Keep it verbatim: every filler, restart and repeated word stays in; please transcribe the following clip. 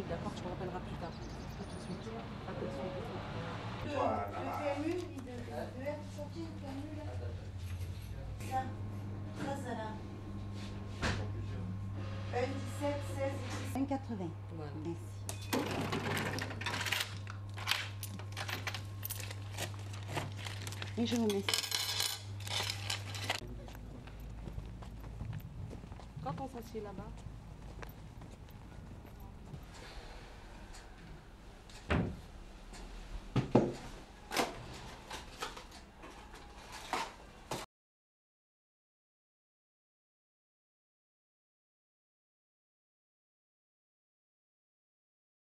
minutes, d'accord? Tu me rappelleras plus tard. À tout de suite. À tout de suite. Le P M U, il devait être sorti, le P M U là. Ça, ça, ça là. vingt-sept, seize, vingt, quatre-vingts. Voilà. Merci. Et je vous remercie. Quand on s'assied là-bas,